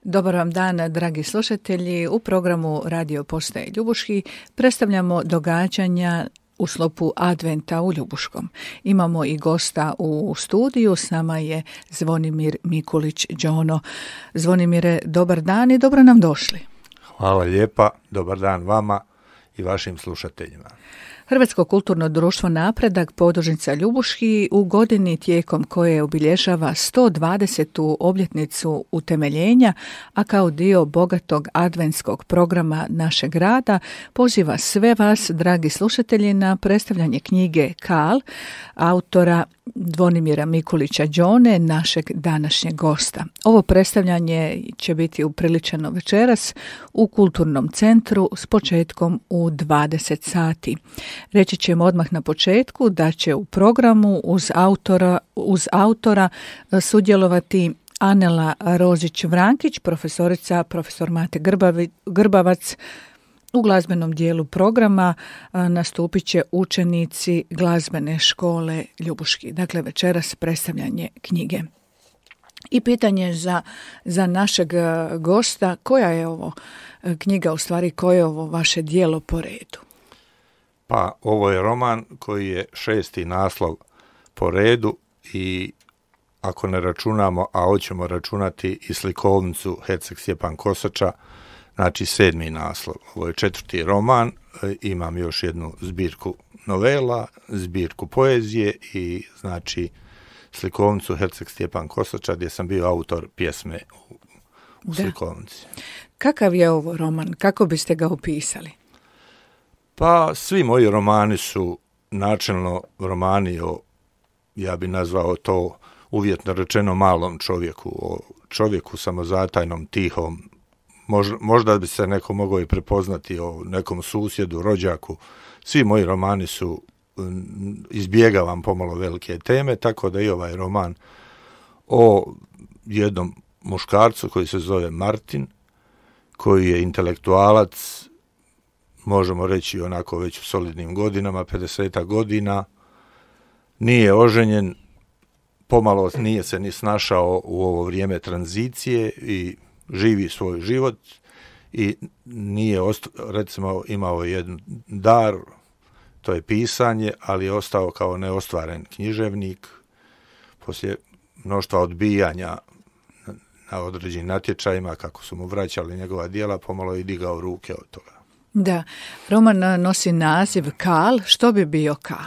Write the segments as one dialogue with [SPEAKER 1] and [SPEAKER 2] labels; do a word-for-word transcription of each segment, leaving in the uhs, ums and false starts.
[SPEAKER 1] Dobar vam dan, dragi slušatelji. U programu Radio Postaje Ljubuški predstavljamo događanja u sklopu Adventa u Ljubuškom. Imamo i gosta u studiju, s nama je Zvonimir Mikulić-Đono. Zvonimire, dobar dan i dobro nam došli.
[SPEAKER 2] Hvala lijepa, dobar dan vama i vašim slušateljima.
[SPEAKER 1] Hrvatsko kulturno društvo Napredak podružnica Ljubuški u godini tijekom koje obilježava sto dvadesetu obljetnicu utemeljenja, a kao dio bogatog adventskog programa našeg grada, poziva sve vas, dragi slušatelji, na predstavljanje knjige Kal, autora Zvonimira Mikulića-Đone, našeg današnjeg gosta. Ovo predstavljanje će biti upriličeno večeras u Kulturnom centru s početkom u dvadeset sati. Reći ćemo odmah na početku da će u programu uz autora, uz autora sudjelovati Anela Rozić-Vrankić, profesorica, profesor Mate Grbavi, Grbavac. U glazbenom dijelu programa nastupit će učenici glazbene škole Ljubuški. Dakle, večeras predstavljanje knjige. I pitanje za, za našeg gosta, koja je ovo knjiga, u stvari koje je ovo vaše djelo po redu?
[SPEAKER 2] Pa ovo je roman koji je šesti naslov po redu i ako ne računamo, a hoćemo računati i slikovnicu Herceg Stjepan Kosača, znači sedmi naslov. Ovo je četvrti roman, imam još jednu zbirku novela, zbirku poezije i znači slikovnicu Herceg Stjepan Kosača gdje sam bio autor pjesme u, u slikovnici.
[SPEAKER 1] Kakav je ovo roman? Kako biste ga opisali?
[SPEAKER 2] Pa svi moji romani su načelno romani o, ja bi nazvao to uvjetno rečeno, malom čovjeku, o čovjeku samozatajnom, tihom. Možda, možda bi se neko mogao i prepoznati o nekom susjedu, rođaku. Svi moji romani su, izbjegavam pomalo velike teme, tako da i ovaj roman o jednom muškarcu koji se zove Martin, koji je intelektualac, možemo reći onako već u solidnim godinama, pedesetak godina, nije oženjen, pomalo nije se ni snašao u ovo vrijeme tranzicije i živi svoj život i nije, osta- recimo, imao jedan dar, to je pisanje, ali je ostao kao neostvaren književnik. Poslije mnoštva odbijanja na određenim natječajima, kako su mu vraćali njegova djela, pomalo je digao ruke od toga.
[SPEAKER 1] Da, roman nosi naziv Kal. Što bi bio Kal?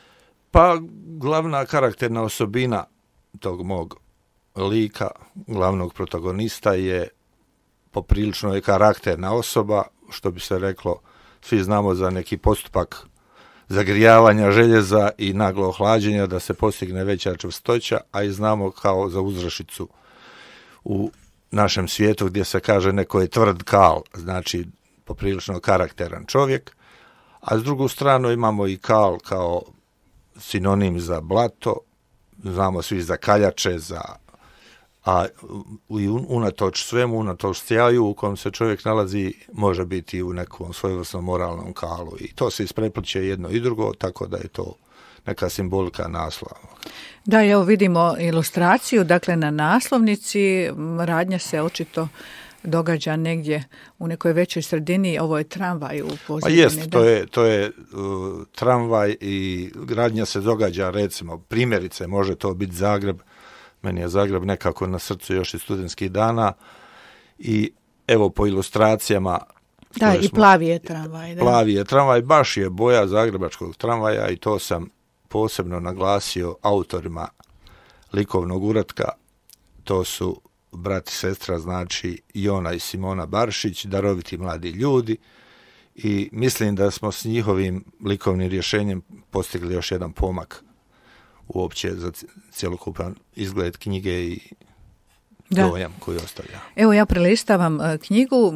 [SPEAKER 2] Pa glavna karakterna osobina tog mog lika, glavnog protagonista, je poprilično je karakterna osoba, što bi se reklo, svi znamo za neki postupak zagrijavanja željeza i naglo ohlađenja da se postigne veća čvrstoća, a i znamo kao za uzrešicu u našem svijetu gdje se kaže neko je tvrd kal, znači poprilično karakteran čovjek, a s drugu stranu imamo i kal kao sinonim za blato, znamo svi za kaljače, za, a unatoč svemu, unatoč sjaju u kojem se čovjek nalazi, može biti u nekom svojevrsnom moralnom kalu i to se isprepliče jedno i drugo, tako da je to neka simbolika naslova.
[SPEAKER 1] Da, evo vidimo ilustraciju, dakle na naslovnici radnja se očito događa negdje u nekoj većoj sredini, ovo je tramvaj u pozadini.
[SPEAKER 2] Pa jest, to je, to je uh, tramvaj i radnja se događa, recimo, primjerice, može to biti Zagreb, meni je Zagreb nekako na srcu još iz studentskih dana i evo po ilustracijama.
[SPEAKER 1] Da, i smo, plavi je tramvaj. Da.
[SPEAKER 2] Plavi je tramvaj, baš je boja zagrebačkog tramvaja i to sam posebno naglasio autorima likovnog uratka, to su brat i sestra, znači Jona i Simona Baršić, daroviti mladi ljudi i mislim da smo s njihovim likovnim rješenjem postigli još jedan pomak uopće za cjelokupan izgled knjige i da. Dojam koji ostavlja.
[SPEAKER 1] Evo ja prelistavam knjigu,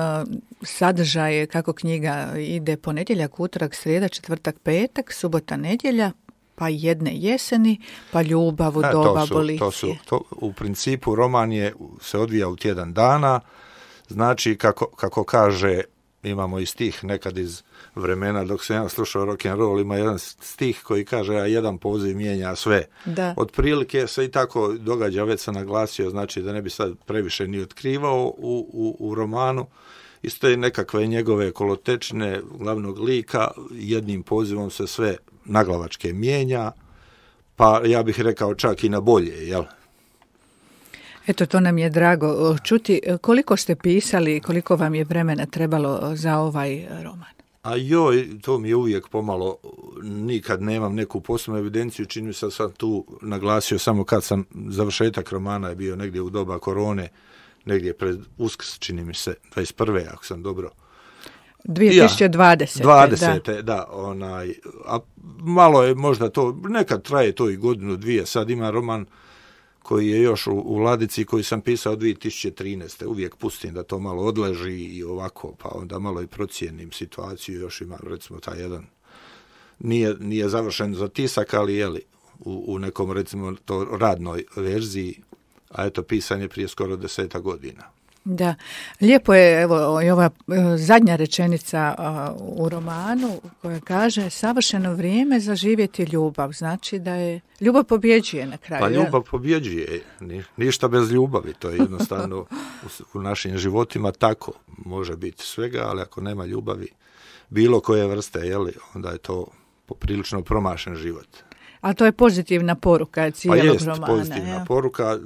[SPEAKER 1] sadržaj je kako knjiga ide ponedjeljak, utorak, srijeda, četvrtak, petak, subota, nedjelja, pa jedne jeseni, pa ljubav u
[SPEAKER 2] e,
[SPEAKER 1] doba
[SPEAKER 2] to su,
[SPEAKER 1] abolicije.
[SPEAKER 2] To su, to, u principu roman je, se odvija u tjedan dana, znači kako, kako kaže imamo i stih nekad iz vremena dok sam ja slušao rock and roll, ima jedan stih koji kaže a jedan poziv mijenja sve.
[SPEAKER 1] Da.
[SPEAKER 2] Otprilike se i tako događa, već sam naglasio, znači da ne bi sad previše ni otkrivao u, u, u romanu. Isto je nekakve njegove kolotečine glavnog lika, jednim pozivom se sve naglavačke mijenja, pa ja bih rekao čak i na bolje, jel?
[SPEAKER 1] Eto, to nam je drago čuti. Koliko ste pisali, koliko vam je vremena trebalo za ovaj roman?
[SPEAKER 2] A joj, to mi je uvijek pomalo, nikad nemam neku posebnu evidenciju, čini mi se sam tu naglasio samo kad sam, završetak romana je bio negdje u doba korone, negdje pred Uskrs, čini mi se, dvadeset prve ako sam dobro.
[SPEAKER 1] dvije tisuće dvadesete.
[SPEAKER 2] Ja, dvadesete, da, da onaj, a malo je možda to, nekad traje to i godinu, dvije, sad ima roman koji je još u, u ladici, koji sam pisao dvije tisuće trinaeste. Uvijek pustim da to malo odleži i ovako, pa onda malo i procijenim situaciju, još imam recimo taj jedan, nije, nije završen za tisak, ali jeli, u, u nekom recimo to radnoj verziji, a eto pisan je prije skoro deseta godina.
[SPEAKER 1] Da, lijepo je evo i ova zadnja rečenica uh, u romanu koja kaže savršeno vrijeme za živjeti ljubav, znači da je ljubav pobjeđuje na kraju.
[SPEAKER 2] Pa ljubav pobjeđuje, Ni, ništa bez ljubavi, to je jednostavno u, u našim životima tako, može biti svega, ali ako nema ljubavi bilo koje vrste, jeli, onda je to poprilično promašen život.
[SPEAKER 1] A to je pozitivna poruka cijelog
[SPEAKER 2] pa jest,
[SPEAKER 1] romana.
[SPEAKER 2] Pozitivna
[SPEAKER 1] ja.
[SPEAKER 2] poruka,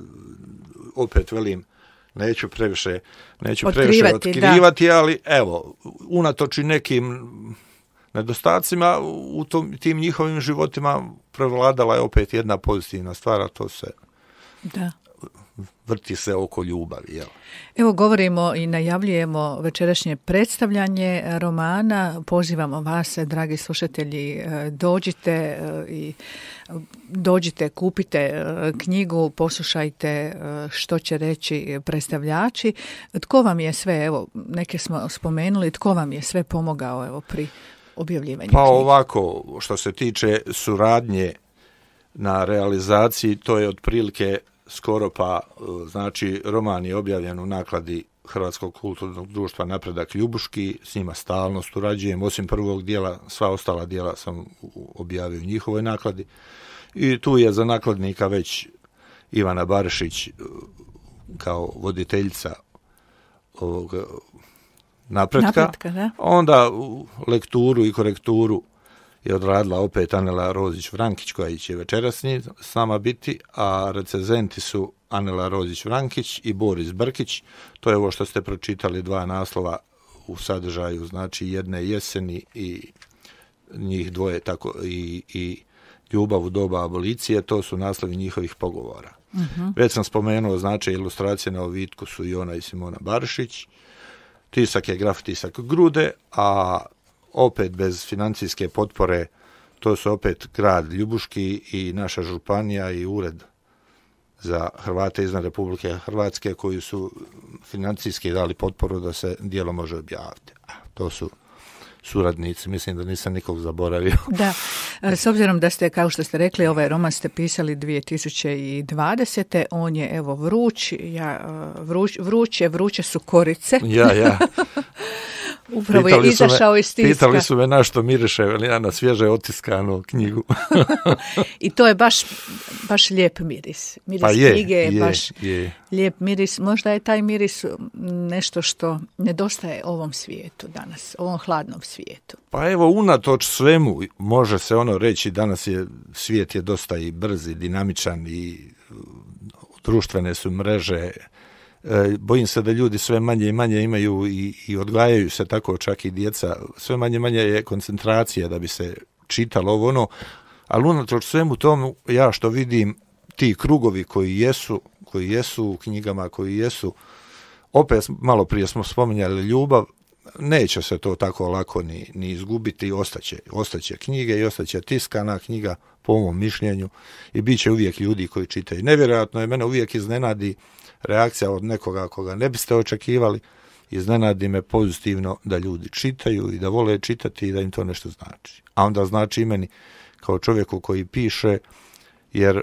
[SPEAKER 2] opet velim, neću previše, neću
[SPEAKER 1] otkrivati,
[SPEAKER 2] previše otkrivati, ali evo, unatoč i nekim nedostacima u tom, tim njihovim životima prevladala je opet jedna pozitivna stvar, a to se
[SPEAKER 1] da.
[SPEAKER 2] vrti se oko ljubavi. Jel?
[SPEAKER 1] Evo govorimo i najavljujemo večerašnje predstavljanje romana. Pozivamo vas, dragi slušatelji, dođite i dođite, kupite knjigu, poslušajte što će reći predstavljači. Tko vam je sve, evo, neke smo spomenuli, tko vam je sve pomogao evo pri objavljivanju
[SPEAKER 2] Pa
[SPEAKER 1] knjige?
[SPEAKER 2] ovako, što se tiče suradnje na realizaciji, to je otprilike skoro pa, znači, roman je objavljen u nakladi Hrvatskog kulturnog društva Napredak Ljubuški, s njima stalno surađujem, osim prvog dijela, sva ostala dijela sam objavio u njihovoj nakladi. I tu je za nakladnika već Ivana Barišić kao voditeljica ovog napretka.
[SPEAKER 1] Napretka, da.
[SPEAKER 2] Onda u lekturu i korekturu je odradila opet Anela Rozić-Vrankić, koja će večeras s nama biti, a recenzenti su Anela Rozić-Vrankić i Boris Brkić. To je ovo što ste pročitali, dva naslova u sadržaju, znači jedne jeseni i njih dvoje tako i, i Ljubav u doba abolicije, to su naslovi njihovih pogovora. Uh-huh. Već sam spomenuo, znači ilustracije na ovitku su i ona i Simona Barišić, tisak je graf tisak Grude, a opet bez financijske potpore, to su opet grad Ljubuški i naša županija i ured za Hrvate izvan Republike Hrvatske koji su financijski dali potporu da se djelo može objaviti. To su suradnici, mislim da nisam nikog zaboravio.
[SPEAKER 1] Da, s obzirom da ste, kao što ste rekli, ovaj roman ste pisali dvije tisuće dvadesete. On je, evo, vruć, ja, vruć, vruće, vruće su korice.
[SPEAKER 2] Ja, ja.
[SPEAKER 1] Upravo pitali je izašao
[SPEAKER 2] me,
[SPEAKER 1] iz tiska.
[SPEAKER 2] Pitali su me na što miriše, ja na svježe otiskanu knjigu.
[SPEAKER 1] I to je baš, baš lijep miris. Miris
[SPEAKER 2] pa je,
[SPEAKER 1] knjige je,
[SPEAKER 2] je
[SPEAKER 1] baš
[SPEAKER 2] je.
[SPEAKER 1] lijep miris. Možda je taj miris nešto što nedostaje ovom svijetu danas, ovom hladnom svijetu.
[SPEAKER 2] Pa evo, unatoč svemu, može se ono reći, danas je svijet je dosta i brz i dinamičan i društvene su mreže. E, bojim se da ljudi sve manje i manje imaju i, i odgajaju se tako, čak i djeca, sve manje i manje je koncentracija da bi se čitalo ovo ono, ali unatoč svemu tomu, ja što vidim, ti krugovi koji jesu, koji jesu u knjigama, koji jesu, opet malo prije smo spominjali ljubav, neće se to tako lako ni, ni izgubiti, ostaće, ostaće knjige i ostaće tiskana knjiga po mom mišljenju i bit će uvijek ljudi koji čitaju. Nevjerojatno je, mene uvijek iznenadi reakcija od nekoga koga ne biste očekivali, iznenadi me pozitivno da ljudi čitaju i da vole čitati i da im to nešto znači. A onda znači i meni kao čovjeku koji piše, jer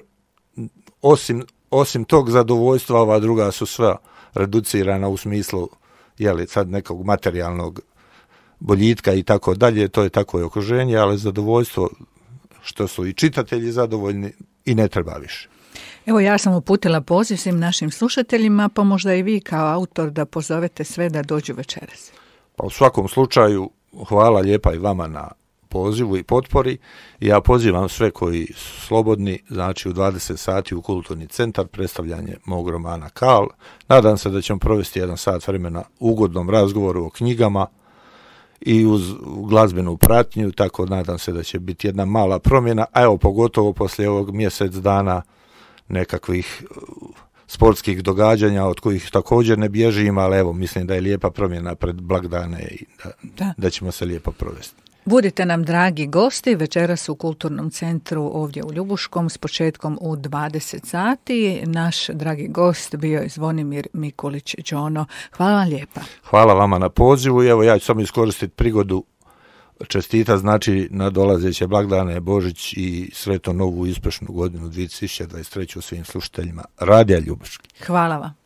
[SPEAKER 2] osim, osim tog zadovoljstva ova druga su sva reducirana u smislu jeli, sad nekog materijalnog boljitka i tako dalje, to je tako i okruženje, ali zadovoljstvo što su i čitatelji zadovoljni i ne treba više.
[SPEAKER 1] Evo, ja sam uputila poziv svim našim slušateljima, pa možda i vi kao autor da pozovete sve da dođu večeras.
[SPEAKER 2] Pa u svakom slučaju, hvala lijepa i vama na pozivu i potpori. Ja pozivam sve koji su slobodni, znači u dvadeset sati u Kulturni centar, predstavljanje mog romana Kal. Nadam se da ćemo provesti jedan sat vremena u ugodnom razgovoru o knjigama i uz glazbenu pratnju, tako nadam se da će biti jedna mala promjena, a evo pogotovo poslije ovog mjesec dana nekakvih sportskih događanja od kojih također ne bježim, ali evo mislim da je lijepa promjena pred blagdane i da, da. da ćemo se lijepo provesti.
[SPEAKER 1] Budite nam dragi gosti večeras u Kulturnom centru ovdje u Ljubuškom s početkom u dvadeset sati. Naš dragi gost bio je Zvonimir Mikulić Đono. Hvala vam lijepa.
[SPEAKER 2] Hvala vama na pozivu i evo ja ću samo iskoristiti prigodu čestita znači na dolazeće blagdane, Božić i sretnu novu uspješnu godinu dvije tisuće dvadeset treće svim slušateljima Radija Ljubuški.
[SPEAKER 1] Hvala vam.